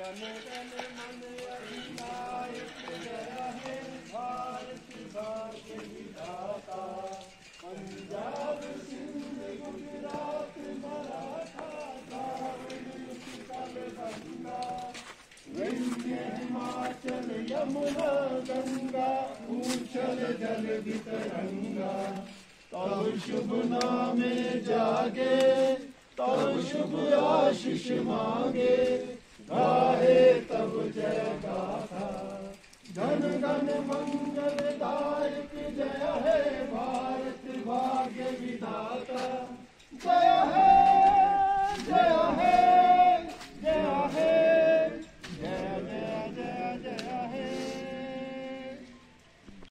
जन गण मन अधिनायक जय हे भारत भाग्य विधाता। पंजाब सिंध गुजरात मराठा द्राविड़ उत्कल बंगा, विंध्य हिमाचल यमुना गंगा, उछल जल वितरंगा। तब शुभ नामे जागे, तब शुभ आशीष मांगे, गाहे तब जय गाथा। जन गण मंगलदायक